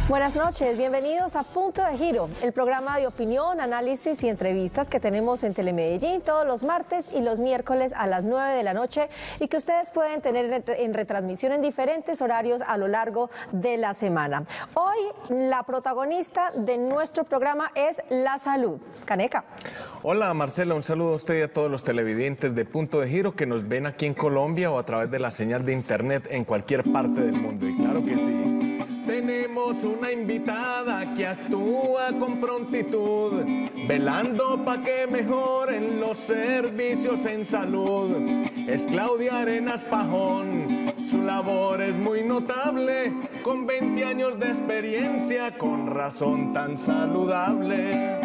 Buenas noches, bienvenidos a Punto de Giro, el programa de opinión, análisis y entrevistas que tenemos en Telemedellín todos los martes y los miércoles a las 9 de la noche y que ustedes pueden tener en retransmisión en diferentes horarios a lo largo de la semana. Hoy la protagonista de nuestro programa es la salud. Caneca. Hola Marcela, un saludo a usted y a todos los televidentes de Punto de Giro que nos ven aquí en Colombia o a través de la señal de internet en cualquier parte del mundo. Y claro que sí. Tenemos una invitada que actúa con prontitud, velando para que mejoren los servicios en salud. Es Claudia Arenas Pajón, su labor es muy notable, con 20 años de experiencia, con razón tan saludable.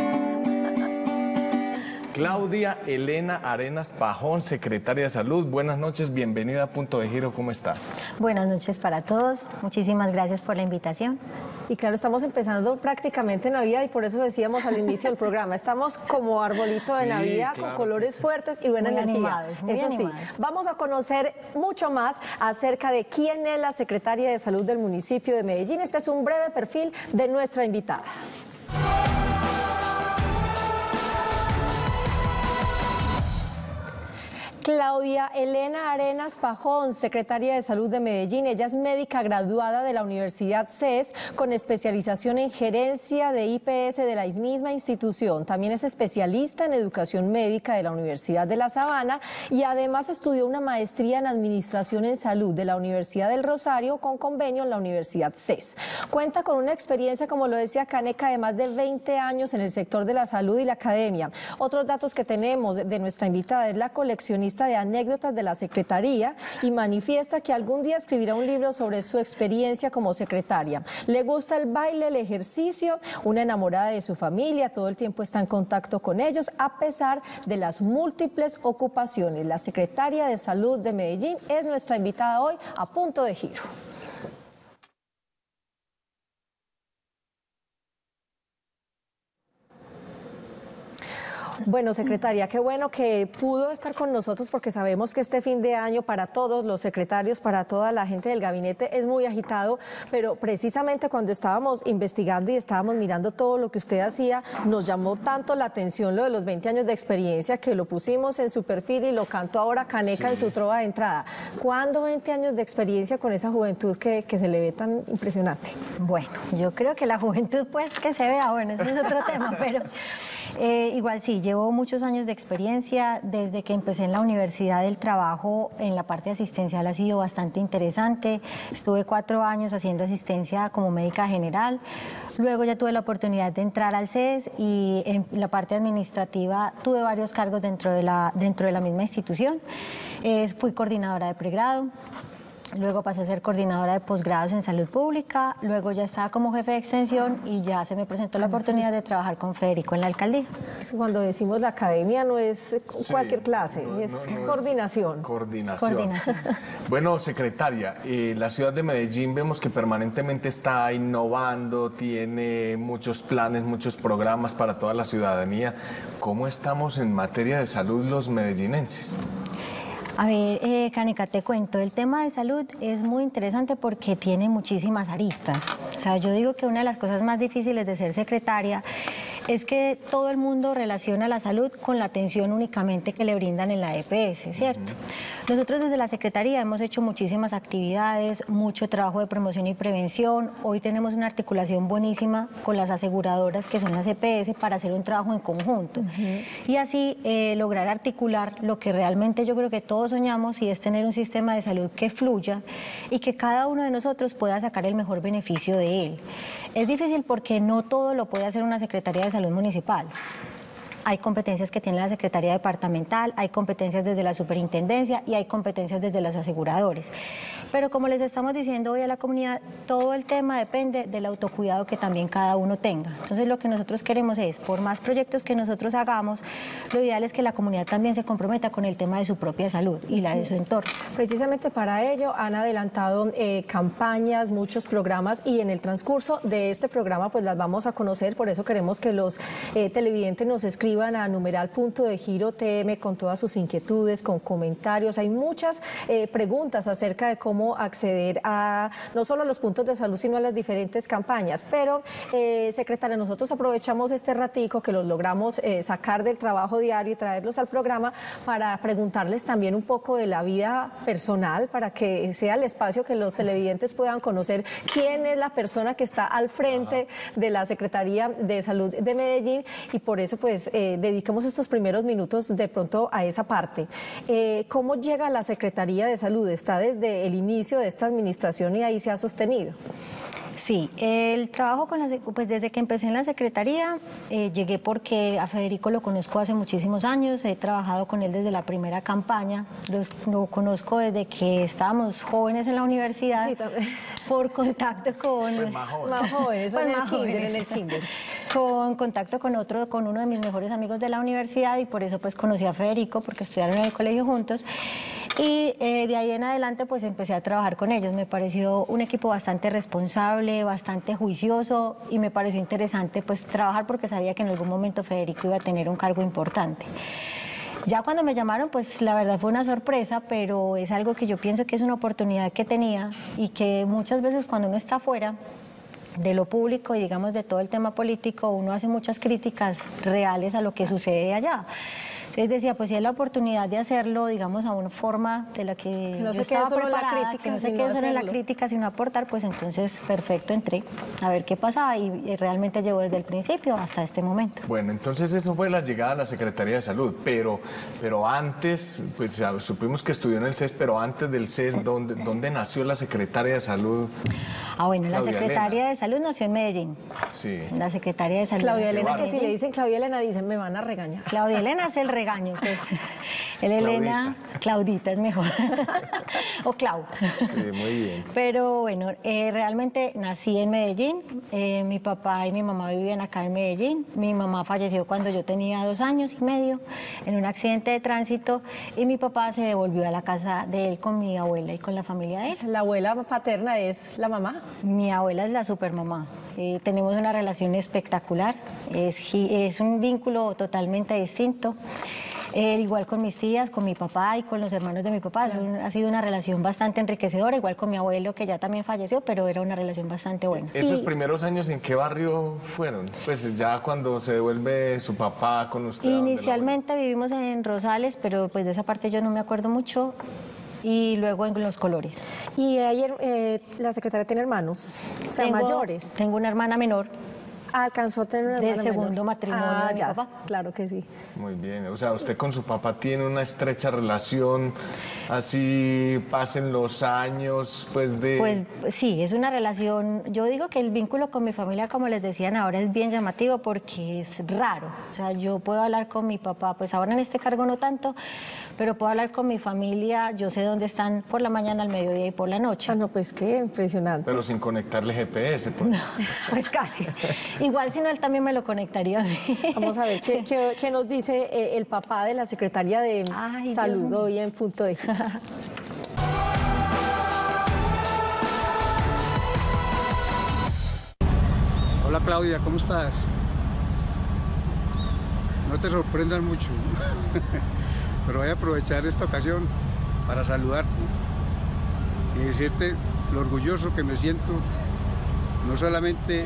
Claudia Elena Arenas Pajón, secretaria de Salud. Buenas noches, bienvenida a Punto de Giro, ¿cómo está? Buenas noches para todos, muchísimas gracias por la invitación. Y claro, estamos empezando prácticamente Navidad y por eso decíamos al inicio del programa, estamos como arbolito de Navidad, claro, con colores fuertes y buena energía. Muy eso animados. Sí, vamos a conocer mucho más acerca de quién es la secretaria de Salud del municipio de Medellín. Este es un breve perfil de nuestra invitada. Claudia Elena Arenas Pajón, secretaria de Salud de Medellín. Ella es médica graduada de la Universidad CES con especialización en gerencia de IPS de la misma institución. También es especialista en educación médica de la Universidad de La Sabana y además estudió una maestría en administración en salud de la Universidad del Rosario con convenio en la Universidad CES. Cuenta con una experiencia, como lo decía Caneca, de más de 20 años en el sector de la salud y la academia. Otros datos que tenemos de nuestra invitada es la coleccionista de anécdotas de la Secretaría y manifiesta que algún día escribirá un libro sobre su experiencia como secretaria. Le gusta el baile, el ejercicio, una enamorada de su familia, todo el tiempo está en contacto con ellos a pesar de las múltiples ocupaciones. La secretaria de Salud de Medellín es nuestra invitada hoy a Punto de Giro. Bueno, secretaria, qué bueno que pudo estar con nosotros porque sabemos que este fin de año para todos los secretarios, para toda la gente del gabinete es muy agitado, pero precisamente cuando estábamos investigando y estábamos mirando todo lo que usted hacía, nos llamó tanto la atención lo de los 20 años de experiencia que lo pusimos en su perfil y lo cantó ahora Caneca en su trova de entrada. ¿Cuándo 20 años de experiencia con esa juventud que se le ve tan impresionante? Bueno, yo creo que la juventud pues que se vea, bueno, eso es otro tema, pero... igual sí, llevo muchos años de experiencia. Desde que empecé en la universidad, el trabajo en la parte asistencial ha sido bastante interesante. Estuve 4 años haciendo asistencia como médica general. Luego ya tuve la oportunidad de entrar al CES y en la parte administrativa tuve varios cargos dentro de la misma institución. Fui coordinadora de pregrado. Luego pasé a ser coordinadora de posgrados en salud pública, luego ya estaba como jefe de extensión y ya se me presentó la oportunidad de trabajar con Federico en la alcaldía. Cuando decimos la academia no es cualquier clase, es coordinación. Coordinación. Bueno, secretaria, la ciudad de Medellín vemos que permanentemente está innovando, tiene muchos planes, muchos programas para toda la ciudadanía. ¿Cómo estamos en materia de salud los medellinenses? A ver, Caneca, te cuento, el tema de salud es muy interesante porque tiene muchísimas aristas. O sea, yo digo que una de las cosas más difíciles de ser secretaria es que todo el mundo relaciona la salud con la atención únicamente que le brindan en la EPS, ¿cierto? Nosotros desde la Secretaría hemos hecho muchísimas actividades, mucho trabajo de promoción y prevención. Hoy tenemos una articulación buenísima con las aseguradoras que son las EPS para hacer un trabajo en conjunto y así lograr articular lo que realmente yo creo que todos soñamos y es tener un sistema de salud que fluya y que cada uno de nosotros pueda sacar el mejor beneficio de él. Es difícil porque no todo lo puede hacer una Secretaría de Salud municipal. Hay competencias que tiene la Secretaría Departamental, hay competencias desde la Superintendencia y hay competencias desde los aseguradores. Pero como les estamos diciendo hoy a la comunidad, todo el tema depende del autocuidado que también cada uno tenga. Entonces lo que nosotros queremos es, por más proyectos que nosotros hagamos, lo ideal es que la comunidad también se comprometa con el tema de su propia salud y la de su entorno. Precisamente para ello han adelantado campañas, muchos programas y en el transcurso de este programa pues las vamos a conocer, por eso queremos que los televidentes nos escriban escriban a #PuntoDeGiroTM con todas sus inquietudes, con comentarios. Hay muchas preguntas acerca de cómo acceder a no solo a los puntos de salud, sino a las diferentes campañas. Pero, secretaria, nosotros aprovechamos este ratico que los logramos sacar del trabajo diario y traerlos al programa para preguntarles también un poco de la vida personal, para que sea el espacio que los televidentes puedan conocer quién es la persona que está al frente de la Secretaría de Salud de Medellín, y por eso pues dediquemos estos primeros minutos de pronto a esa parte. ¿Cómo llega a la Secretaría de Salud? ¿Está desde el inicio de esta administración y ahí se ha sostenido? Sí, el trabajo pues desde que empecé en la Secretaría, llegué porque a Federico lo conozco hace muchísimos años, he trabajado con él desde la primera campaña, lo conozco desde que estábamos jóvenes en la universidad, sí, por contacto con... Pues más jóvenes. Más jóvenes, Pues en más el kinder. Con contacto con uno de mis mejores amigos de la universidad, y por eso pues conocí a Federico, porque estudiaron en el colegio juntos. Y de ahí en adelante pues empecé a trabajar con ellos. Me pareció un equipo bastante responsable, bastante juicioso, y me pareció interesante pues trabajar porque sabía que en algún momento Federico iba a tener un cargo importante. Ya cuando me llamaron, pues la verdad fue una sorpresa, pero es algo que yo pienso que es una oportunidad que tenía, y que muchas veces cuando uno está afuera de lo público y digamos de todo el tema político, uno hace muchas críticas reales a lo que sucede allá. Entonces decía, pues si hay la oportunidad de hacerlo, digamos, a una forma de la que no yo estaba preparada, que no se quede solo en la crítica, sino aportar, pues entonces perfecto, entré a ver qué pasaba, y realmente llevo desde el principio hasta este momento. Bueno, entonces eso fue la llegada a la Secretaría de Salud, pero antes, pues ya supimos que estudió en el CES, pero antes del CES, ¿dónde nació la Secretaria de Salud? Ah, bueno, la Claudia Secretaria Elena. de Salud nació en Medellín. Sí. La Secretaria de Salud. Claudia Elena, que Medellín. si le dicen Claudia Elena, dicen me van a regañar. Claudia Elena es el regaño, pues. Elena, Claudita es mejor. O Clau. Sí, muy bien. Pero bueno, realmente nací en Medellín. Mi papá y mi mamá vivían acá en Medellín. Mi mamá falleció cuando yo tenía 2 años y medio en un accidente de tránsito, y mi papá se devolvió a la casa de él con mi abuela y con la familia de él. La abuela paterna es la mamá. Mi abuela es la supermamá. Tenemos una relación espectacular. Es un vínculo totalmente distinto. Igual con mis tías, con mi papá y con los hermanos de mi papá. Ha sido una relación bastante enriquecedora, igual con mi abuelo, que ya también falleció, pero era una relación bastante buena. ¿Esos primeros años en qué barrio fueron? Pues ya cuando se devuelve su papá con usted. Inicialmente vivimos en Rosales, pero pues de esa parte yo no me acuerdo mucho. Y luego en Los Colores. Y ayer la secretaria tiene hermanos, o sea, mayores. Tengo una hermana menor. Alcanzó a tener una Del hermana segundo menor. matrimonio de mi ya, papá. Claro que sí. Muy bien, o sea, usted con su papá tiene una estrecha relación, así pasen los años, pues de... Pues sí, es una relación, yo digo que el vínculo con mi familia, como les decían ahora, es bien llamativo porque es raro. O sea, yo puedo hablar con mi papá, pues ahora en este cargo no tanto, pero puedo hablar con mi familia, yo sé dónde están por la mañana, al mediodía y por la noche. Ah, no, pues qué impresionante. Pero sin conectarle GPS, pues. No, pues casi. Igual si no, él también me lo conectaría a mí. Vamos a ver, ¿qué nos dice el papá de la Secretaría de Salud hoy en Punto de Giro? Hola Claudia, ¿cómo estás? No te sorprendas mucho, pero voy a aprovechar esta ocasión para saludarte y decirte lo orgulloso que me siento, no solamente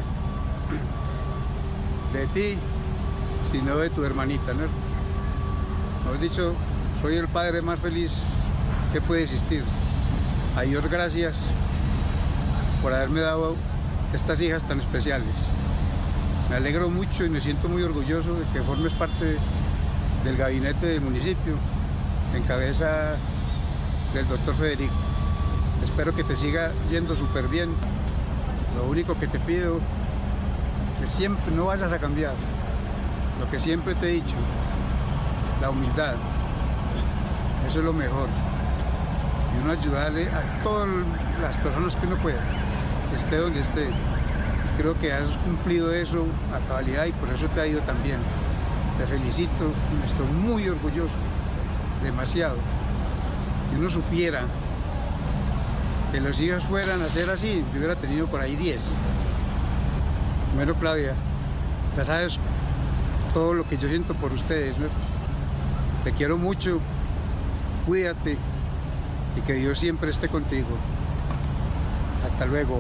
de ti, sino de tu hermanita, ¿no? Mejor dicho, soy el padre más feliz que puede existir. A Dios gracias por haberme dado estas hijas tan especiales. Me alegro mucho y me siento muy orgulloso de que formes parte del gabinete del municipio, en cabeza del doctor Federico. Espero que te siga yendo súper bien. Lo único que te pido, que siempre no vayas a cambiar lo que siempre te he dicho, la humildad. Eso es lo mejor. Y uno ayudarle a todas las personas que uno pueda, esté donde esté. Y creo que has cumplido eso a cabalidad y por eso te ha ido tan bien. Te felicito y me estoy muy orgulloso, demasiado. Si uno supiera que los hijos fueran a ser así, yo hubiera tenido por ahí 10. Bueno, Claudia, ya sabes todo lo que yo siento por ustedes, ¿no? Te quiero mucho, cuídate y que Dios siempre esté contigo. Hasta luego.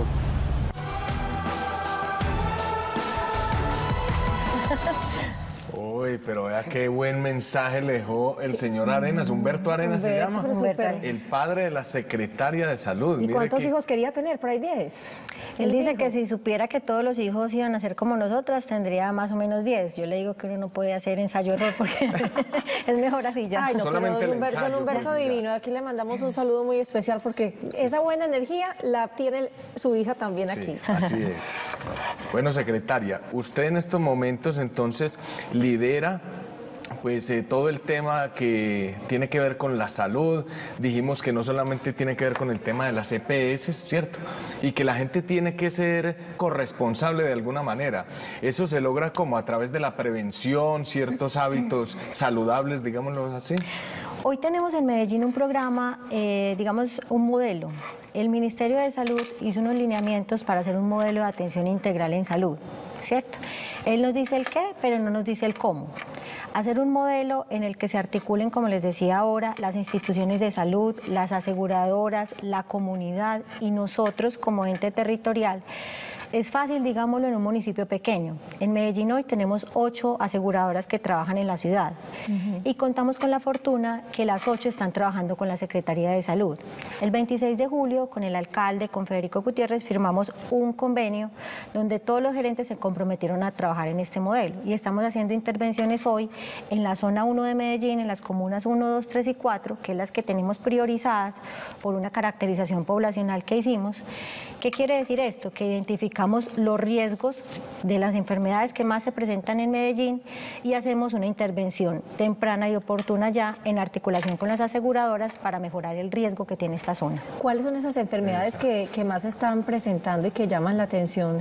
Uy, pero vea qué buen mensaje le dejó el señor Arenas. Humberto Arenas se llama. El padre de la secretaria de Salud. ¿Y cuántos hijos quería tener? Por ahí 10. Él dice que si supiera que todos los hijos iban a ser como nosotras, tendría más o menos 10. Yo le digo que uno no puede hacer ensayo-error porque es mejor así ya. Ay, no, solamente pero el ensayo, don Humberto pues, divino. Aquí le mandamos un saludo muy especial porque esa buena energía la tiene su hija también aquí. Sí, así es. Bueno, secretaria, usted en estos momentos entonces lidera pues todo el tema que tiene que ver con la salud. Dijimos que no solamente tiene que ver con el tema de las EPS, ¿cierto? Y que la gente tiene que ser corresponsable de alguna manera. Eso se logra como a través de la prevención, ciertos hábitos saludables, digámoslo así. Hoy tenemos en Medellín un programa, digamos, un modelo. El Ministerio de Salud hizo unos lineamientos para hacer un modelo de atención integral en salud, ¿cierto? Él nos dice el qué, pero no nos dice el cómo. Hacer un modelo en el que se articulen, como les decía ahora, las instituciones de salud, las aseguradoras, la comunidad y nosotros como ente territorial. Es fácil, digámoslo, en un municipio pequeño. En Medellín hoy tenemos 8 aseguradoras que trabajan en la ciudad y contamos con la fortuna que las 8 están trabajando con la Secretaría de Salud. El 26 de julio, con el alcalde, con Federico Gutiérrez, firmamos un convenio donde todos los gerentes se comprometieron a trabajar en este modelo y estamos haciendo intervenciones hoy en la zona 1 de Medellín, en las comunas 1, 2, 3 y 4, que es las que tenemos priorizadas por una caracterización poblacional que hicimos. ¿Qué quiere decir esto? Que identificamos los riesgos de las enfermedades que más se presentan en Medellín y hacemos una intervención temprana y oportuna ya en articulación con las aseguradoras para mejorar el riesgo que tiene esta zona. ¿Cuáles son esas enfermedades que más se están presentando y que llaman la atención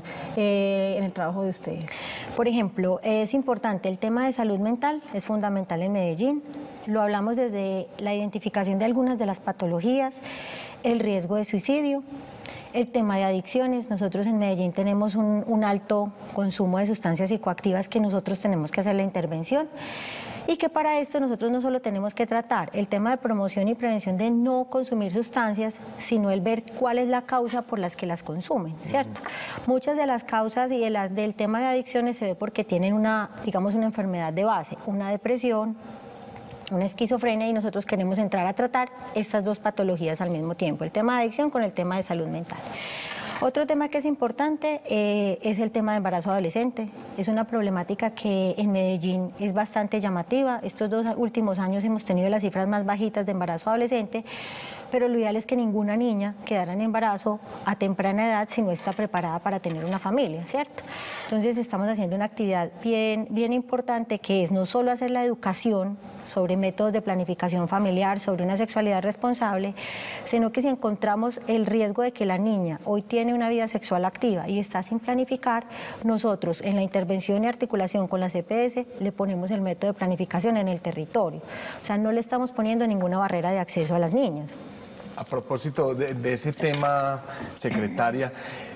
en el trabajo de ustedes? Por ejemplo, es importante el tema de salud mental, es fundamental en Medellín. Lo hablamos desde la identificación de algunas de las patologías, el riesgo de suicidio. El tema de adicciones, nosotros en Medellín tenemos un alto consumo de sustancias psicoactivas que nosotros tenemos que hacer la intervención y que para esto nosotros no solo tenemos que tratar el tema de promoción y prevención de no consumir sustancias, sino el ver cuál es la causa por las que las consumen, ¿cierto? Muchas de las causas y del tema de adicciones se ve porque tienen digamos, una enfermedad de base, una depresión, una esquizofrenia y nosotros queremos entrar a tratar estas dos patologías al mismo tiempo, el tema de adicción con el tema de salud mental. Otro tema que es importante es el tema de embarazo adolescente. Es una problemática que en Medellín es bastante llamativa. Estos 2 últimos años hemos tenido las cifras más bajitas de embarazo adolescente, pero lo ideal es que ninguna niña quedara en embarazo a temprana edad si no está preparada para tener una familia, ¿cierto? Entonces estamos haciendo una actividad bien importante que es no solo hacer la educación sobre métodos de planificación familiar, sobre una sexualidad responsable, sino que si encontramos el riesgo de que la niña hoy tiene una vida sexual activa y está sin planificar, nosotros en la intervención y articulación con las EPS le ponemos el método de planificación en el territorio. O sea, no le estamos poniendo ninguna barrera de acceso a las niñas. A propósito de ese tema, secretaria,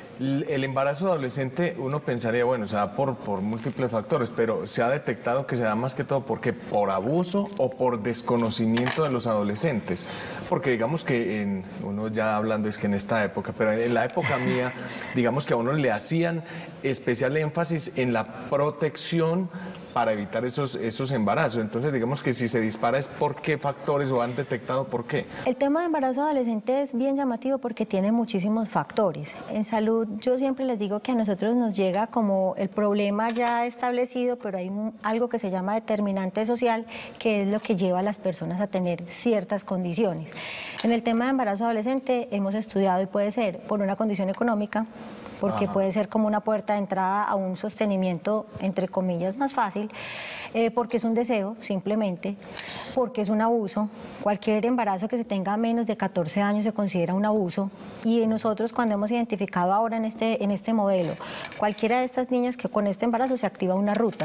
el embarazo adolescente uno pensaría, bueno, se da por múltiples factores, pero se ha detectado que se da más que todo porque por abuso o por desconocimiento de los adolescentes. Porque digamos que uno ya hablando es que en esta época, pero en la época mía, digamos que a uno le hacían especial énfasis en la protección para evitar esos embarazos. Entonces, digamos que si se dispara es por qué factores o han detectado por qué. El tema de embarazo adolescente es bien llamativo porque tiene muchísimos factores. En salud, yo siempre les digo que a nosotros nos llega como el problema ya establecido, pero hay algo que se llama determinante social, que es lo que lleva a las personas a tener ciertas condiciones. En el tema de embarazo adolescente hemos estudiado y puede ser por una condición económica, porque puede ser como una puerta de entrada a un sostenimiento, entre comillas, más fácil, porque es un deseo, simplemente, porque es un abuso. Cualquier embarazo que se tenga menos de 14 años se considera un abuso, y nosotros cuando hemos identificado ahora en este modelo, cualquiera de estas niñas que con este embarazo se activa una ruta.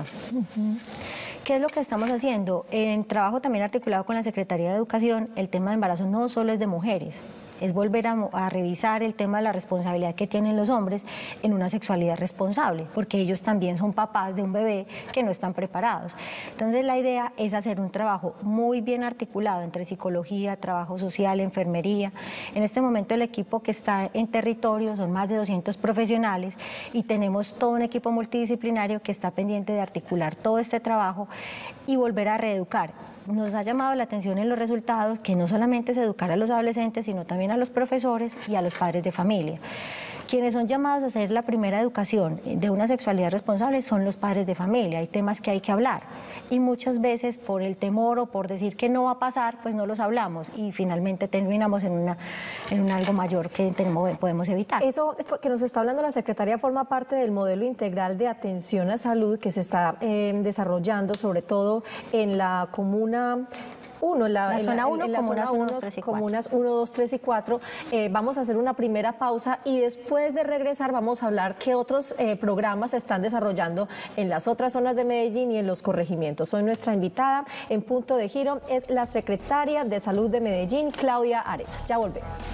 ¿Qué es lo que estamos haciendo? En trabajo también articulado con la Secretaría de Educación, el tema de embarazo no solo es de mujeres, es volver a revisar el tema de la responsabilidad que tienen los hombres en una sexualidad responsable, porque ellos también son papás de un bebé que no están preparados. Entonces la idea es hacer un trabajo muy bien articulado entre psicología, trabajo social, enfermería. En este momento el equipo que está en territorio son más de 200 profesionales y tenemos todo un equipo multidisciplinario que está pendiente de articular todo este trabajo y volver a reeducar. Nos ha llamado la atención en los resultados que no solamente es educar a los adolescentes, sino también a los profesores y a los padres de familia. Quienes son llamados a hacer la primera educación de una sexualidad responsable son los padres de familia. Hay temas que hay que hablar y muchas veces por el temor o por decir que no va a pasar, pues no los hablamos y finalmente terminamos en algo mayor que podemos evitar. Eso que nos está hablando la secretaria forma parte del modelo integral de atención a salud que se está desarrollando sobre todo en la comuna 1, la zona 1, comunas 1, 2, 3 y 4. Vamos a hacer una primera pausa y después de regresar vamos a hablar qué otros programas se están desarrollando en las otras zonas de Medellín y en los corregimientos. Hoy nuestra invitada en Punto de Giro es la secretaria de Salud de Medellín, Claudia Arenas. Ya volvemos.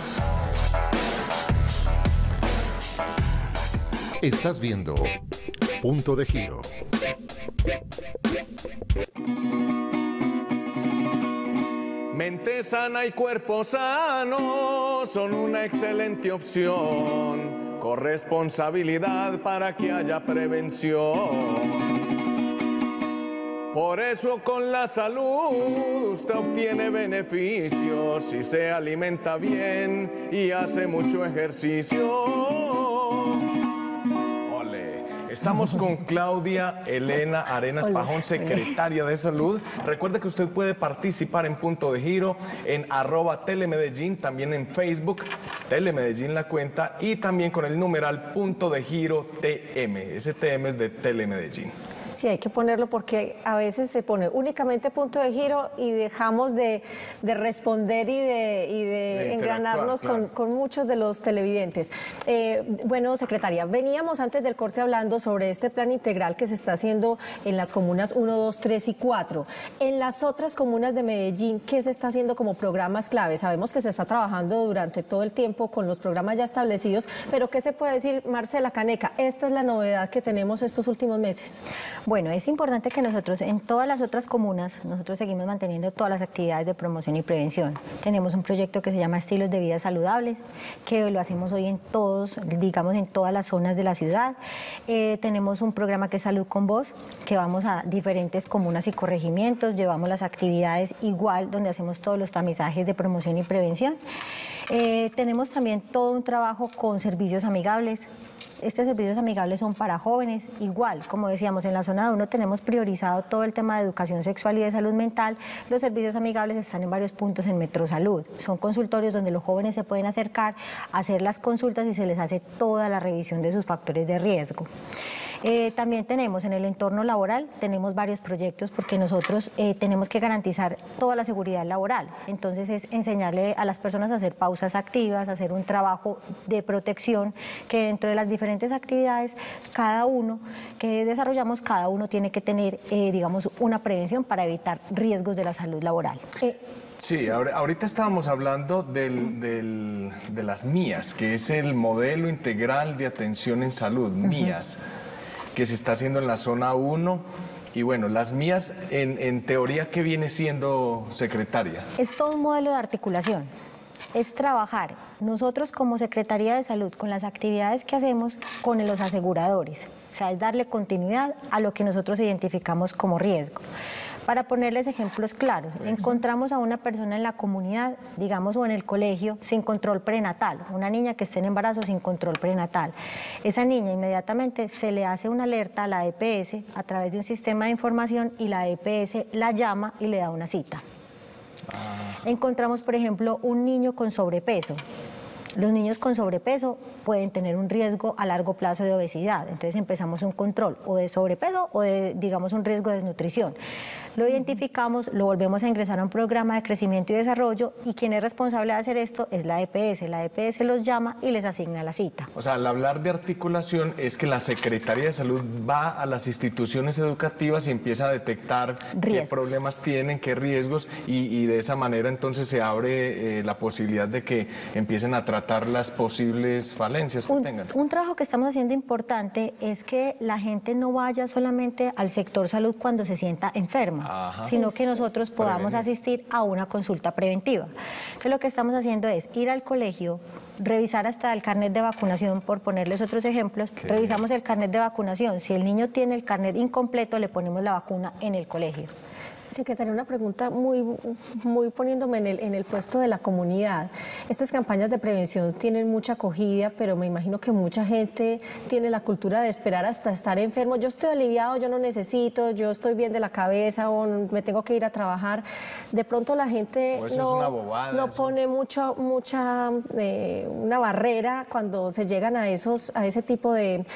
Estás viendo Punto de Giro. Mente sana y cuerpo sano son una excelente opción. Corresponsabilidad para que haya prevención. Por eso con la salud usted obtiene beneficios si se alimenta bien y hace mucho ejercicio. Estamos con Claudia Elena Arenas Pajón, secretaria de Salud. Recuerde que usted puede participar en Punto de Giro en @Telemedellín, también en Facebook, Telemedellín la cuenta, y también con el numeral Punto de Giro TM. Ese TM es de Telemedellín. Sí, hay que ponerlo porque a veces se pone únicamente Punto de Giro y dejamos de responder y de engranarnos con muchos de los televidentes. Bueno, secretaria, veníamos antes del corte hablando sobre este plan integral que se está haciendo en las comunas 1, 2, 3 y 4. En las otras comunas de Medellín, ¿qué se está haciendo como programas clave? Sabemos que se está trabajando durante todo el tiempo con los programas ya establecidos, pero ¿qué se puede decir, Marcela Caneca? Esta es la novedad que tenemos estos últimos meses. Bueno, es importante que nosotros en todas las otras comunas, nosotros seguimos manteniendo todas las actividades de promoción y prevención. Tenemos un proyecto que se llama Estilos de Vida Saludables, que lo hacemos hoy en todos, digamos en todas las zonas de la ciudad. Tenemos un programa que es Salud con Voz, que vamos a diferentes comunas y corregimientos, llevamos las actividades igual, donde hacemos todos los tamizajes de promoción y prevención. Tenemos también todo un trabajo con servicios amigables. Estos servicios amigables son para jóvenes, igual, como decíamos, en la zona 1 tenemos priorizado todo el tema de educación sexual y de salud mental. Los servicios amigables están en varios puntos en Metrosalud. Son consultorios donde los jóvenes se pueden acercar, hacer las consultas y se les hace toda la revisión de sus factores de riesgo. También tenemos en el entorno laboral, tenemos varios proyectos porque nosotros tenemos que garantizar toda la seguridad laboral. Entonces es enseñarle a las personas a hacer pausas activas, a hacer un trabajo de protección, que dentro de las diferentes actividades, cada uno que desarrollamos, cada uno tiene que tener, digamos, una prevención para evitar riesgos de la salud laboral. Sí, ahorita estábamos hablando de las MIAS, que es el modelo integral de atención en salud, MIAS, que se está haciendo en la zona 1. Y bueno, las MIAS, en teoría, ¿qué viene siendo, secretaria? Es todo un modelo de articulación. Es trabajar nosotros como Secretaría de Salud con las actividades que hacemos con los aseguradores. O sea, es darle continuidad a lo que nosotros identificamos como riesgo. Para ponerles ejemplos claros, encontramos a una persona en la comunidad, digamos, o en el colegio, sin control prenatal, una niña que esté en embarazo sin control prenatal. Esa niña inmediatamente se le hace una alerta a la EPS a través de un sistema de información y la EPS la llama y le da una cita. Encontramos, por ejemplo, un niño con sobrepeso. Los niños con sobrepeso pueden tener un riesgo a largo plazo de obesidad, entonces empezamos un control o de sobrepeso o de, digamos, un riesgo de desnutrición. Lo identificamos, lo volvemos a ingresar a un programa de crecimiento y desarrollo y quien es responsable de hacer esto es la EPS. La EPS los llama y les asigna la cita. O sea, al hablar de articulación es que la Secretaría de Salud va a las instituciones educativas y empieza a detectar qué problemas tienen, qué riesgos y de esa manera entonces se abre la posibilidad de que empiecen a tratar las posibles falencias que tengan. Un trabajo que estamos haciendo importante es que la gente no vaya solamente al sector salud cuando se sienta enferma, sino que nosotros podamos asistir a una consulta preventiva. Entonces lo que estamos haciendo es ir al colegio, revisar hasta el carnet de vacunación, por ponerles otros ejemplos, revisamos el carnet de vacunación, si el niño tiene el carnet incompleto le ponemos la vacuna en el colegio. Secretaria, una pregunta muy poniéndome en el puesto de la comunidad. Estas campañas de prevención tienen mucha acogida, pero me imagino que mucha gente tiene la cultura de esperar hasta estar enfermo. Yo estoy aliviado, yo no necesito, yo estoy bien de la cabeza o me tengo que ir a trabajar. De pronto la gente no pone una barrera cuando se llegan a ese tipo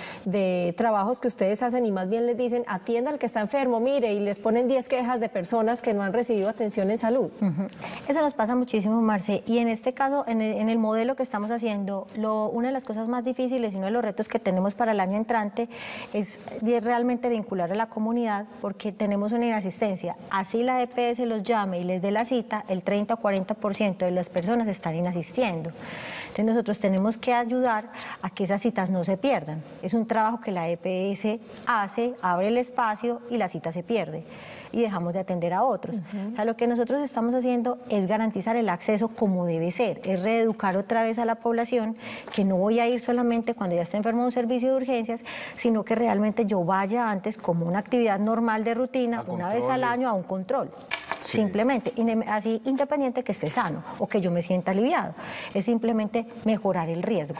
de trabajos que ustedes hacen y más bien les dicen, atienda al que está enfermo, mire, y les ponen 10 quejas de personas que no han recibido atención en salud. Eso nos pasa muchísimo, Marce, y en este caso, en el modelo que estamos haciendo, una de las cosas más difíciles y uno de los retos que tenemos para el año entrante es realmente vincular a la comunidad, porque tenemos una inasistencia. Así la EPS los llame y les dé la cita, el 30 o 40% de las personas están inasistiendo. Entonces nosotros tenemos que ayudar a que esas citas no se pierdan. Es un trabajo que la EPS hace, abre el espacio y la cita se pierde y dejamos de atender a otros. O sea, lo que nosotros estamos haciendo es garantizar el acceso como debe ser, es reeducar otra vez a la población que no voy a ir solamente cuando ya esté enfermo a un servicio de urgencias, sino que realmente yo vaya antes como una actividad normal de rutina, una vez al año a un control. Simplemente, así independiente que esté sano o que yo me sienta aliviado, es simplemente mejorar el riesgo.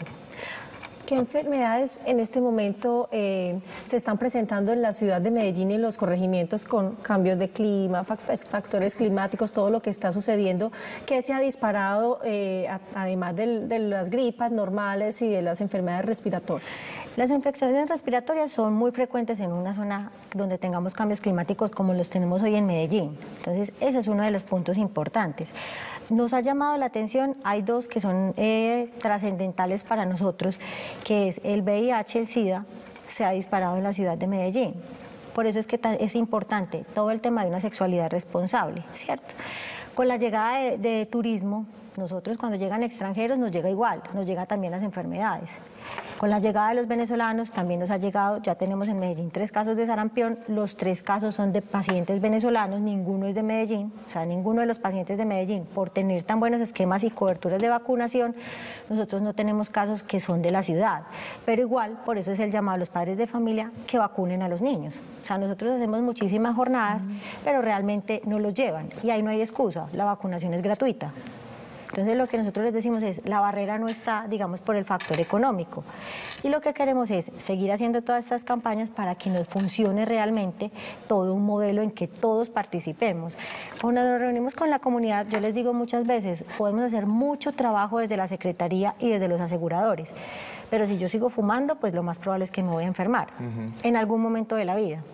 ¿Qué enfermedades en este momento se están presentando en la ciudad de Medellín y en los corregimientos con cambios de clima, factores climáticos, todo lo que está sucediendo? ¿Qué se ha disparado además de las gripas normales y de las enfermedades respiratorias? Las infecciones respiratorias son muy frecuentes en una zona donde tengamos cambios climáticos como los tenemos hoy en Medellín. Entonces, ese es uno de los puntos importantes. Nos ha llamado la atención, hay dos que son trascendentales para nosotros, que es el VIH, el SIDA, se ha disparado en la ciudad de Medellín. Por eso es que es importante todo el tema de una sexualidad responsable, ¿cierto? Con la llegada de turismo, nosotros cuando llegan extranjeros nos llega igual, nos llegan también las enfermedades. Con la llegada de los venezolanos también nos ha llegado, ya tenemos en Medellín 3 casos de sarampión, los 3 casos son de pacientes venezolanos, ninguno es de Medellín, o sea, ninguno de los pacientes de Medellín, por tener tan buenos esquemas y coberturas de vacunación, nosotros no tenemos casos que son de la ciudad, pero igual, por eso es el llamado a los padres de familia que vacunen a los niños. O sea, nosotros hacemos muchísimas jornadas, pero realmente no los llevan y ahí no hay excusa, la vacunación es gratuita. Entonces lo que nosotros les decimos es, la barrera no está, digamos, por el factor económico. Y lo que queremos es seguir haciendo todas estas campañas para que nos funcione realmente todo un modelo en que todos participemos. Cuando nos reunimos con la comunidad, yo les digo muchas veces, podemos hacer mucho trabajo desde la Secretaría y desde los aseguradores. Pero si yo sigo fumando, pues lo más probable es que me voy a enfermar en algún momento de la vida.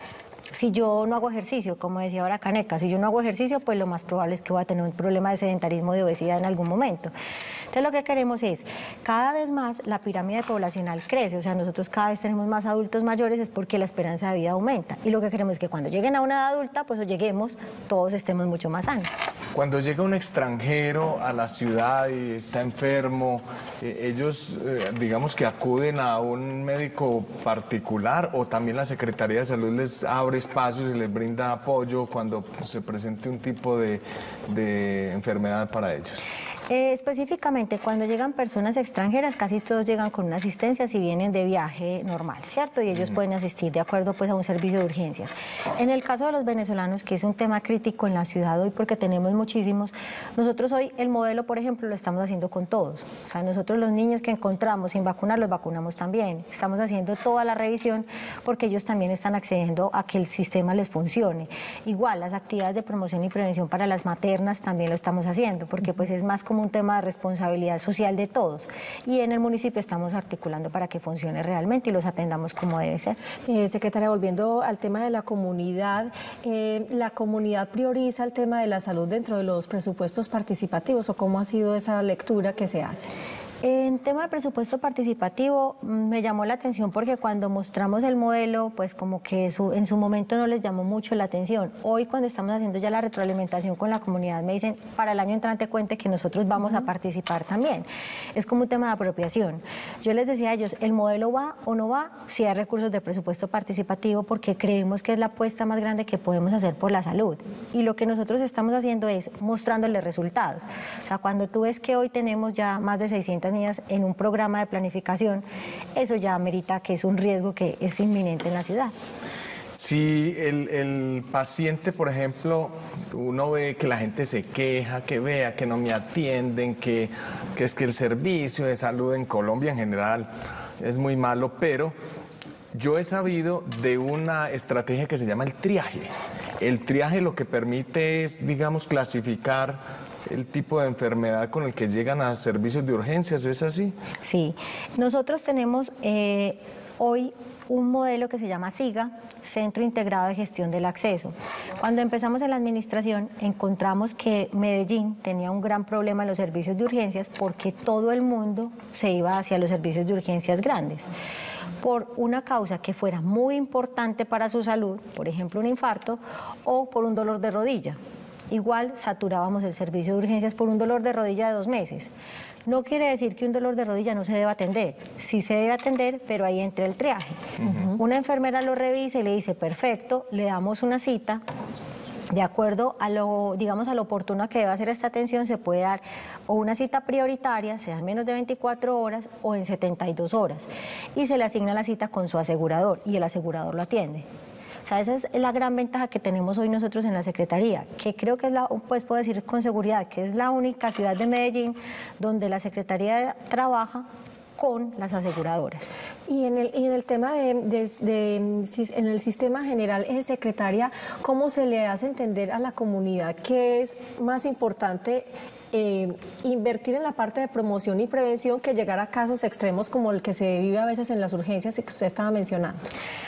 Si yo no hago ejercicio, como decía ahora Caneca, si yo no hago ejercicio, pues lo más probable es que voy a tener un problema de sedentarismo, de obesidad en algún momento. Entonces lo que queremos es, cada vez más la pirámide poblacional crece, o sea, nosotros cada vez tenemos más adultos mayores, es porque la esperanza de vida aumenta. Y lo que queremos es que cuando lleguen a una edad adulta, pues lleguemos, todos estemos mucho más sanos. Cuando llega un extranjero a la ciudad y está enfermo, ellos, digamos que acuden a un médico particular o también la Secretaría de Salud les abre espacios y les brinda apoyo cuando se presente un tipo de enfermedad para ellos. Específicamente, cuando llegan personas extranjeras, casi todos llegan con una asistencia si vienen de viaje normal, ¿cierto? Y ellos pueden asistir de acuerdo pues, a un servicio de urgencias. En el caso de los venezolanos, que es un tema crítico en la ciudad hoy porque tenemos muchísimos, nosotros hoy el modelo, por ejemplo, lo estamos haciendo con todos. O sea, nosotros los niños que encontramos sin vacunar, los vacunamos también. Estamos haciendo toda la revisión porque ellos también están accediendo a que el sistema les funcione. Igual, las actividades de promoción y prevención para las maternas también lo estamos haciendo porque pues es más como como un tema de responsabilidad social de todos. Y en el municipio estamos articulando para que funcione realmente y los atendamos como debe ser. Secretaria, volviendo al tema de la comunidad prioriza el tema de la salud dentro de los presupuestos participativos, ¿o cómo ha sido esa lectura que se hace? En tema de presupuesto participativo me llamó la atención porque cuando mostramos el modelo, pues como que en su momento no les llamó mucho la atención. Hoy cuando estamos haciendo ya la retroalimentación con la comunidad me dicen, para el año entrante cuente que nosotros vamos a participar también. Es como un tema de apropiación. Yo les decía a ellos, el modelo va o no va si hay recursos de presupuesto participativo, porque creemos que es la apuesta más grande que podemos hacer por la salud. Y lo que nosotros estamos haciendo es mostrándoles resultados. O sea, cuando tú ves que hoy tenemos ya más de 600 niñas en un programa de planificación, eso ya amerita que es un riesgo que es inminente en la ciudad. Si el paciente, por ejemplo, uno ve que la gente se queja, que vea que no me atienden, que es que el servicio de salud en Colombia en general es muy malo, pero yo he sabido de una estrategia que se llama el triaje. El triaje lo que permite es, digamos, clasificar el tipo de enfermedad con el que llegan a servicios de urgencias, ¿es así? Sí, nosotros tenemos hoy un modelo que se llama SIGA, Centro Integrado de Gestión del Acceso. Cuando empezamos en la administración encontramos que Medellín tenía un gran problema en los servicios de urgencias porque todo el mundo se iba hacia los servicios de urgencias grandes por una causa que fuera muy importante para su salud, por ejemplo un infarto o por un dolor de rodilla. Igual saturábamos el servicio de urgencias por un dolor de rodilla de 2 meses. No quiere decir que un dolor de rodilla no se deba atender. Sí se debe atender, pero ahí entra el triaje. Una enfermera lo revisa y le dice, perfecto, le damos una cita. De acuerdo a lo, digamos, a lo oportuno que debe hacer esta atención, se puede dar o una cita prioritaria, se da en menos de 24 horas o en 72 horas. Y se le asigna la cita con su asegurador y el asegurador lo atiende. O sea, esa es la gran ventaja que tenemos hoy nosotros en la Secretaría, que creo que es pues puedo decir con seguridad, que es la única ciudad de Medellín donde la Secretaría trabaja con las aseguradoras. Y en el tema en el sistema general, secretaria, ¿cómo se le hace entender a la comunidad que es más importante invertir en la parte de promoción y prevención que llegar a casos extremos como el que se vive a veces en las urgencias y que usted estaba mencionando?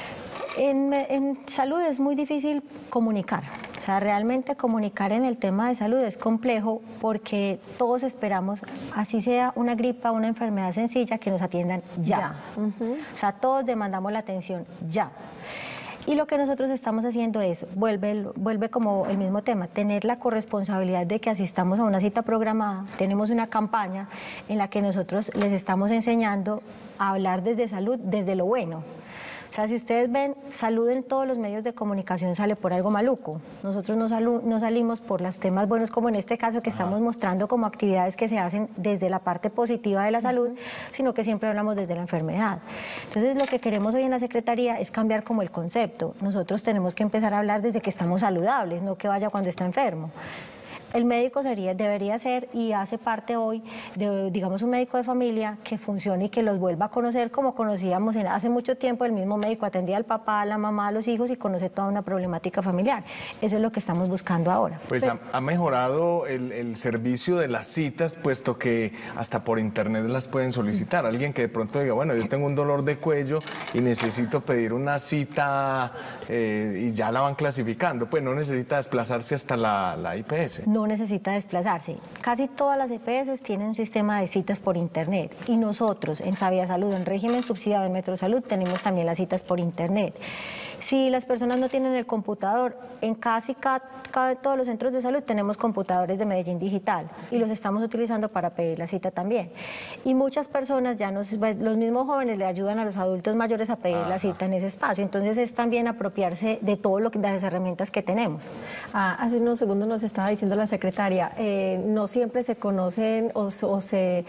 En salud es muy difícil comunicar, o sea, realmente comunicar en el tema de salud es complejo porque todos esperamos, así sea una gripa o una enfermedad sencilla, que nos atiendan ya. O sea, todos demandamos la atención ya. Y lo que nosotros estamos haciendo es, vuelve como el mismo tema, tener la corresponsabilidad de que asistamos a una cita programada. Tenemos una campaña en la que nosotros les estamos enseñando a hablar desde salud, desde lo bueno. O sea, si ustedes ven, salud en todos los medios de comunicación sale por algo maluco. Nosotros no salimos por los temas buenos, como en este caso que estamos mostrando como actividades que se hacen desde la parte positiva de la salud, sino que siempre hablamos desde la enfermedad. Entonces, lo que queremos hoy en la Secretaría es cambiar como el concepto. Nosotros tenemos que empezar a hablar desde que estamos saludables, no que vaya cuando está enfermo. El médico debería ser y hace parte hoy de, digamos, un médico de familia que funcione y que los vuelva a conocer como conocíamos hace mucho tiempo. El mismo médico atendía al papá, a la mamá, a los hijos y conoce toda una problemática familiar. Eso es lo que estamos buscando ahora. Pues ha mejorado el servicio de las citas, puesto que hasta por internet las pueden solicitar. Alguien que de pronto diga, bueno, yo tengo un dolor de cuello y necesito pedir una cita y ya la van clasificando. Pues no necesita desplazarse hasta la IPS. No necesita desplazarse. Casi todas las EPS tienen un sistema de citas por internet y nosotros en Sabia Salud, en régimen subsidiado en Metro Salud, tenemos también las citas por internet. Si las personas no tienen el computador, en casi todos los centros de salud tenemos computadores de Medellín Digital y los estamos utilizando para pedir la cita también. Y muchas personas, los mismos jóvenes le ayudan a los adultos mayores a pedir la cita en ese espacio. Entonces es también apropiarse de todo de las herramientas que tenemos. Hace unos segundos nos estaba diciendo la secretaria, no siempre se conocen o se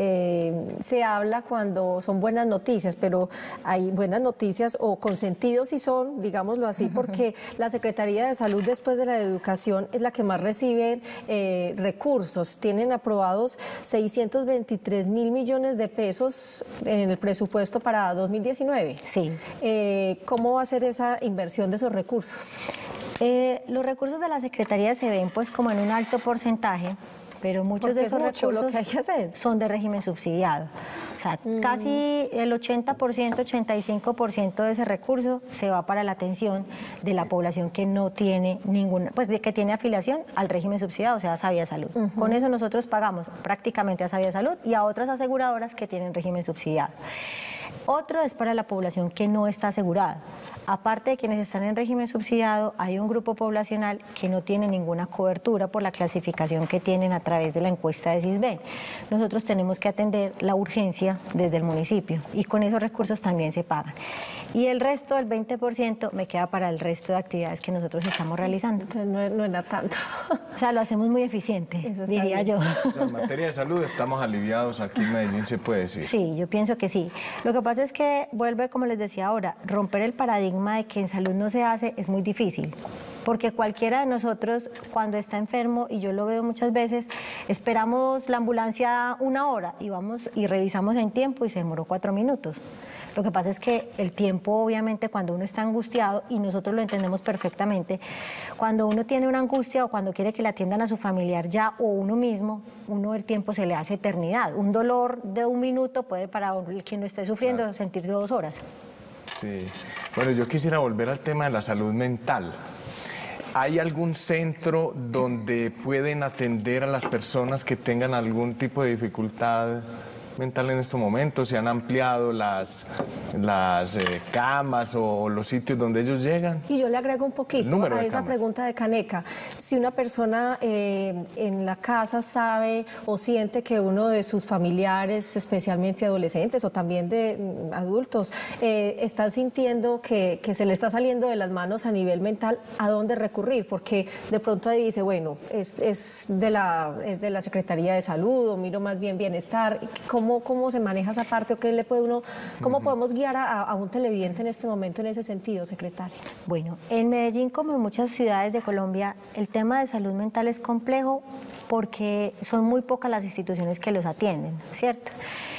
habla cuando son buenas noticias, pero hay buenas noticias o consentidos y son, digámoslo así, porque la Secretaría de Salud, después de la de Educación, es la que más recibe recursos. Tienen aprobados 623.000 millones de pesos en el presupuesto para 2019. Sí. ¿Cómo va a ser esa inversión de esos recursos? Los recursos de la Secretaría se ven pues como en un alto porcentaje pero muchos de esos recursos que hay que hacer. son de régimen subsidiado. O sea, casi el 80%, 85% de ese recurso se va para la atención de la población que no tiene ninguna, pues que tiene afiliación al régimen subsidiado, o sea, a Savia Salud. Con eso nosotros pagamos prácticamente a Savia Salud y a otras aseguradoras que tienen régimen subsidiado. Otro es para la población que no está asegurada. Aparte de quienes están en régimen subsidiado, hay un grupo poblacional que no tiene ninguna cobertura por la clasificación que tienen a través de la encuesta de SISBEN. Nosotros tenemos que atender la urgencia desde el municipio y con esos recursos también se pagan. Y el resto del 20% me queda para el resto de actividades que nosotros estamos realizando. Entonces no era tanto. O sea, lo hacemos muy eficiente, diría yo. O sea, en materia de salud estamos aliviados aquí en Medellín, se puede decir. Sí, yo pienso que sí. Lo que pasa es que vuelve, como les decía ahora, romper el paradigma de que en salud no se hace es muy difícil. Porque cualquiera de nosotros, cuando está enfermo, y yo lo veo muchas veces, esperamos la ambulancia 1 hora y vamos y revisamos en tiempo y se demoró 4 minutos. Lo que pasa es que el tiempo, obviamente, cuando uno está angustiado, y nosotros lo entendemos perfectamente, cuando uno tiene una angustia o cuando quiere que le atiendan a su familiar ya o uno mismo, el tiempo se le hace eternidad. Un dolor de 1 minuto puede para quien no esté sufriendo sentir 2 horas. Sí. Bueno, yo quisiera volver al tema de la salud mental. ¿Hay algún centro donde pueden atender a las personas que tengan algún tipo de dificultad mental en estos momentos? ¿Se han ampliado las camas o los sitios donde ellos llegan? Y yo le agrego un poquito a esa pregunta de Caneca. Si una persona en la casa sabe o siente que uno de sus familiares, especialmente adolescentes o también de adultos, está sintiendo que se le está saliendo de las manos a nivel mental, ¿a dónde recurrir? Porque de pronto ahí dice, bueno, es de la Secretaría de Salud o miro más bien bienestar. ¿Cómo se maneja esa parte o qué le puede uno, cómo podemos guiar a un televidente en este momento en ese sentido, secretaria? Bueno, en Medellín, como en muchas ciudades de Colombia, el tema de salud mental es complejo porque son muy pocas las instituciones que los atienden, ¿cierto?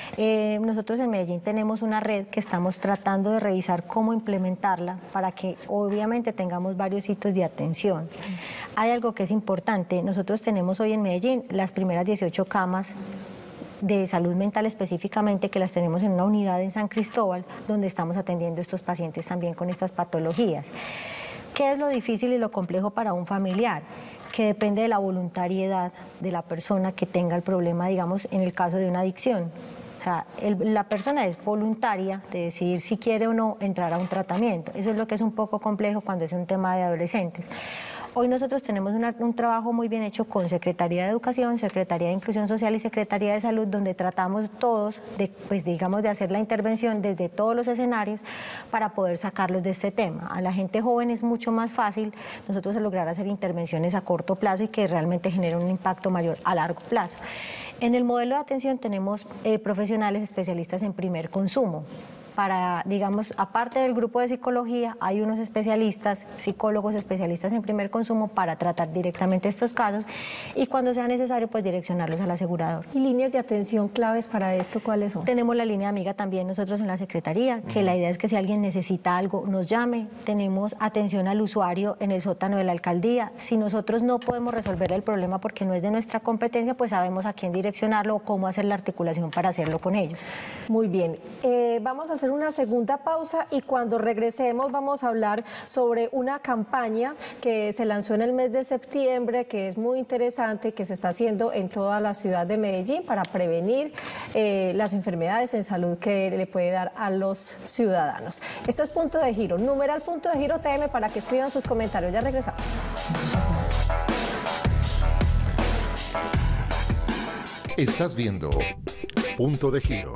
Nosotros en Medellín tenemos una red que estamos tratando de revisar cómo implementarla para que obviamente tengamos varios sitios de atención. Hay algo que es importante, nosotros tenemos hoy en Medellín las primeras 18 camas de salud mental específicamente, que las tenemos en una unidad en San Cristóbal, donde estamos atendiendo a estos pacientes también con estas patologías. ¿Qué es lo difícil y lo complejo para un familiar? Que depende de la voluntariedad de la persona que tenga el problema, digamos, en el caso de una adicción. O sea, la persona es voluntaria de decidir si quiere o no entrar a un tratamiento. Eso es lo que es un poco complejo cuando es un tema de adolescentes. Hoy nosotros tenemos un trabajo muy bien hecho con Secretaría de Educación, Secretaría de Inclusión Social y Secretaría de Salud, donde tratamos todos de hacer la intervención desde todos los escenarios para poder sacarlos de este tema. A la gente joven es mucho más fácil nosotros lograr hacer intervenciones a corto plazo y que realmente generen un impacto mayor a largo plazo. En el modelo de atención tenemos profesionales especialistas en primer consumo. Para, digamos, aparte del grupo de psicología, hay unos especialistas, psicólogos especialistas en primer consumo para tratar directamente estos casos y cuando sea necesario, pues direccionarlos al asegurador. ¿Y líneas de atención claves para esto cuáles son? Tenemos la línea amiga también nosotros en la Secretaría, que la idea es que si alguien necesita algo, nos llame. Tenemos atención al usuario en el sótano de la alcaldía. Si nosotros no podemos resolver el problema porque no es de nuestra competencia, pues sabemos a quién direccionarlo o cómo hacer la articulación para hacerlo con ellos. Muy bien. Vamos a hacer una segunda pausa y cuando regresemos vamos a hablar sobre una campaña que se lanzó en el mes de septiembre, que es muy interesante, que se está haciendo en toda la ciudad de Medellín para prevenir las enfermedades en salud que le puede dar a los ciudadanos. Esto es Punto de Giro, numeral Punto de Giro TM para que escriban sus comentarios. Ya regresamos. Estás viendo Punto de Giro.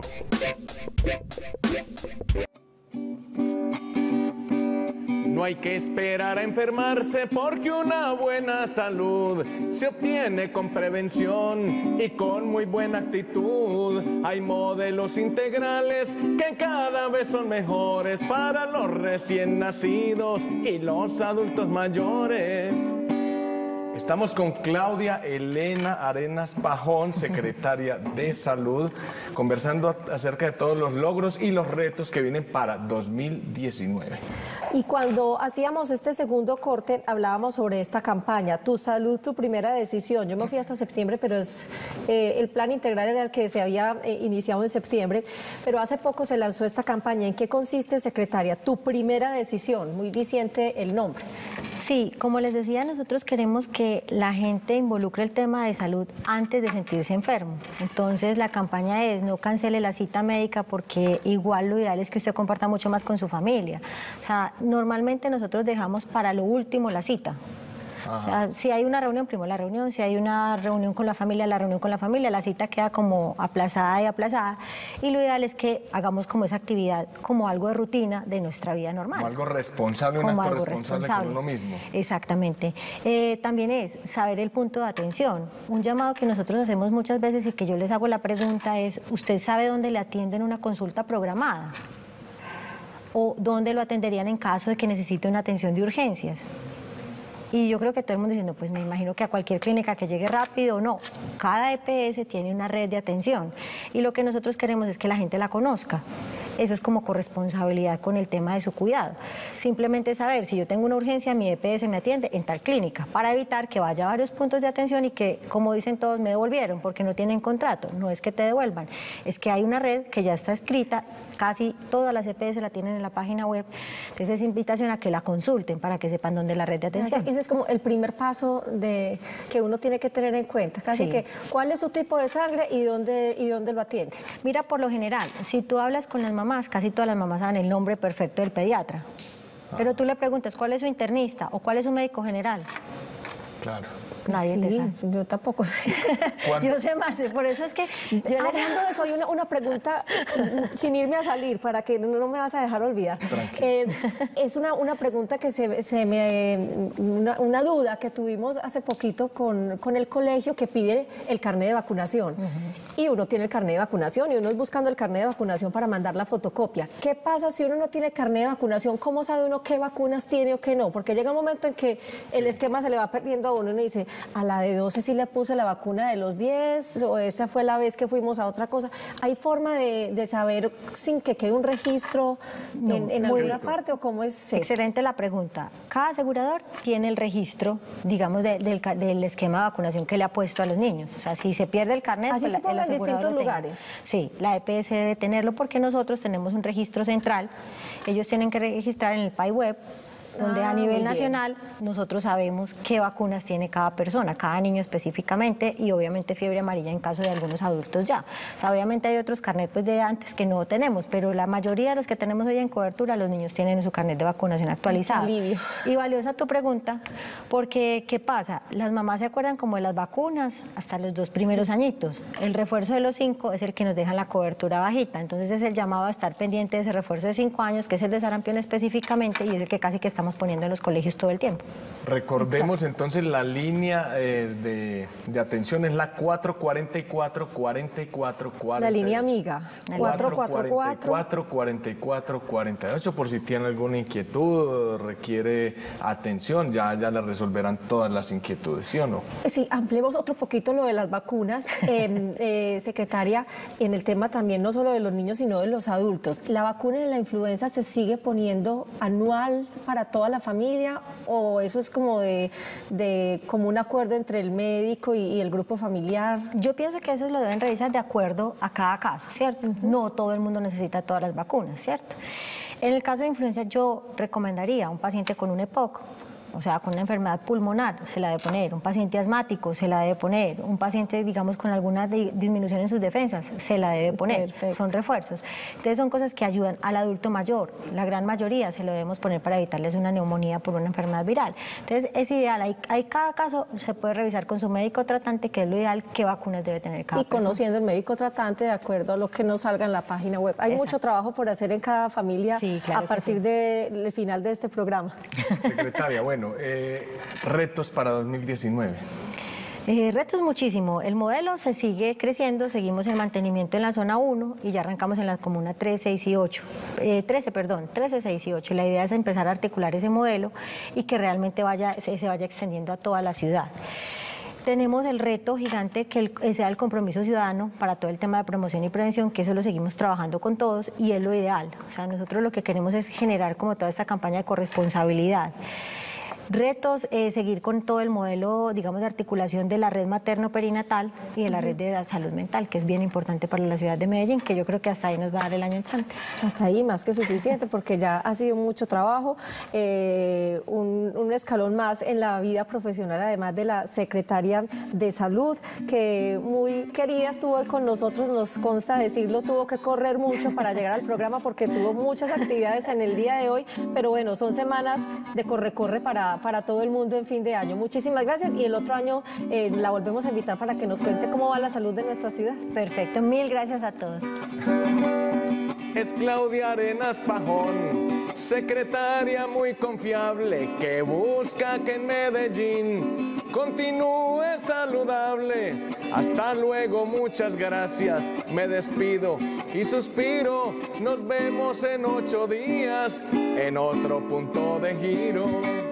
No hay que esperar a enfermarse porque una buena salud se obtiene con prevención y con muy buena actitud. Hay modelos integrales que cada vez son mejores para los recién nacidos y los adultos mayores. Estamos con Claudia Elena Arenas Pajón, secretaria de Salud, conversando acerca de todos los logros y los retos que vienen para 2019. Y cuando hacíamos este segundo corte, hablábamos sobre esta campaña, Tu Salud, Tu Primera Decisión. Yo me fui hasta septiembre, pero el plan integral era el que se había iniciado en septiembre, pero hace poco se lanzó esta campaña. ¿En qué consiste, secretaria? Tu Primera Decisión, muy diciente el nombre. Sí, como les decía, nosotros queremos que la gente involucre el tema de salud antes de sentirse enfermo. Entonces, la campaña es no cancele la cita médica porque igual lo ideal es que usted comparta mucho más con su familia. O sea, normalmente nosotros dejamos para lo último la cita. Si hay una reunión, primero la reunión, si hay una reunión con la familia, la reunión con la familia, la cita queda como aplazada y aplazada, y lo ideal es que hagamos como esa actividad como algo de rutina de nuestra vida normal. Como algo responsable, un acto responsable con uno mismo. Exactamente. También es saber el punto de atención. Un llamado que nosotros hacemos muchas veces y que yo les hago la pregunta es, ¿usted sabe dónde le atienden una consulta programada? ¿O dónde lo atenderían en caso de que necesite una atención de urgencias? Y yo creo que todo el mundo diciendo, pues me imagino que a cualquier clínica que llegue rápido, no. Cada EPS tiene una red de atención y lo que nosotros queremos es que la gente la conozca. Eso es como corresponsabilidad con el tema de su cuidado. Simplemente saber, si yo tengo una urgencia, mi EPS me atiende en tal clínica, para evitar que vaya a varios puntos de atención y que, como dicen todos, me devolvieron porque no tienen contrato. No es que te devuelvan, es que hay una red que ya está escrita, casi todas las EPS la tienen en la página web. Entonces es invitación a que la consulten para que sepan dónde es la red de atención. Ese es como el primer paso que uno tiene que tener en cuenta, casi que cuál es su tipo de sangre y dónde lo atiende. Mira, por lo general, si tú hablas con las mamás, casi todas las mamás saben el nombre perfecto del pediatra. Pero tú le preguntas cuál es su internista o cuál es su médico general. Claro. Nadie te sabe. Yo tampoco sé. Yo sé, Marce, por eso es que yo hablando de eso, hay una pregunta sin irme a salir, para que no me vas a dejar olvidar. Es una pregunta que una duda que tuvimos hace poquito con el colegio que pide el carnet de vacunación. Y uno tiene el carnet de vacunación y uno es buscando el carnet de vacunación para mandar la fotocopia. ¿Qué pasa si uno no tiene carnet de vacunación? ¿Cómo sabe uno qué vacunas tiene o qué no? Porque llega un momento en que el esquema se le va perdiendo a uno y uno dice, a la de 12 sí le puse la vacuna de los 10 o esa fue la vez que fuimos a otra cosa. ¿Hay forma de saber sin que quede un registro en alguna parte o cómo es eso? Excelente la pregunta. Cada asegurador tiene el registro, digamos, del esquema de vacunación que le ha puesto a los niños. O sea, si se pierde el carnet, ¿así se ponga en distintos lugares? Sí, la EPS debe tenerlo porque nosotros tenemos un registro central. Ellos tienen que registrar en el PAI web, donde a nivel nacional nosotros sabemos qué vacunas tiene cada persona, cada niño específicamente, y obviamente fiebre amarilla en caso de algunos adultos ya. O sea, obviamente hay otros carnets pues, de antes que no tenemos, pero la mayoría de los que tenemos hoy en cobertura, los niños tienen su carnet de vacunación actualizado. Alivio. Y valiosa tu pregunta, porque ¿qué pasa? Las mamás se acuerdan como de las vacunas hasta los 2 primeros añitos. El refuerzo de los 5 es el que nos deja la cobertura bajita, entonces es el llamado a estar pendiente de ese refuerzo de 5 años, que es el de sarampión específicamente, y es el que casi que estamos poniendo en los colegios todo el tiempo. Recordemos entonces la línea de atención es la 444 44 48. La línea amiga. 444 44 48, por si tiene alguna inquietud, requiere atención, ya le resolverán todas las inquietudes, ¿sí o no? Sí, ampliemos otro poquito lo de las vacunas, secretaria, en el tema también no solo de los niños, sino de los adultos. ¿La vacuna de la influenza se sigue poniendo anual para toda la familia o eso es como como un acuerdo entre el médico y el grupo familiar? Yo pienso que eso lo deben revisar de acuerdo a cada caso, ¿cierto? No todo el mundo necesita todas las vacunas, ¿cierto? En el caso de influenza yo recomendaría a un paciente con un EPOC, o sea, con una enfermedad pulmonar, se la debe poner. Un paciente asmático, se la debe poner. Un paciente, digamos, con alguna disminución en sus defensas, se la debe poner. Perfecto. Son refuerzos. Entonces, son cosas que ayudan al adulto mayor. La gran mayoría se lo debemos poner para evitarles una neumonía por una enfermedad viral. Entonces, es ideal. Hay cada caso se puede revisar con su médico tratante, que es lo ideal, qué vacunas debe tener cada persona. Y conociendo el médico tratante de acuerdo a lo que nos salga en la página web. Hay mucho trabajo por hacer en cada familia, sí, claro, a partir del final de este programa. Secretaria, bueno, retos para 2019. Retos muchísimo. El modelo se sigue creciendo, seguimos en mantenimiento en la zona 1 y ya arrancamos en la comuna 3, 6 y 8. 13, 6 y 8. La idea es empezar a articular ese modelo y que realmente se vaya extendiendo a toda la ciudad. tenemos el reto gigante que sea el compromiso ciudadano para todo el tema de promoción y prevención, que eso lo seguimos trabajando con todos y es lo ideal. O sea, nosotros lo que queremos es generar como toda esta campaña de corresponsabilidad. Retos, seguir con todo el modelo, digamos, de articulación de la red materno-perinatal y de la red de salud mental, que es bien importante para la ciudad de Medellín, que yo creo que hasta ahí nos va a dar el año entrante. Hasta ahí más que suficiente, porque ya ha sido mucho trabajo, un escalón más en la vida profesional, además de la secretaria de Salud, que muy querida estuvo con nosotros, nos consta decirlo, tuvo que correr mucho para llegar al programa porque tuvo muchas actividades en el día de hoy, pero bueno, son semanas de corre-corre para todo el mundo en fin de año. Muchísimas gracias y el otro año la volvemos a invitar para que nos cuente cómo va la salud de nuestra ciudad. Perfecto, mil gracias a todos. Es Claudia Arenas Pajón, secretaria muy confiable que busca que en Medellín continúe saludable. Hasta luego, muchas gracias, me despido y suspiro. Nos vemos en 8 días en otro punto de giro.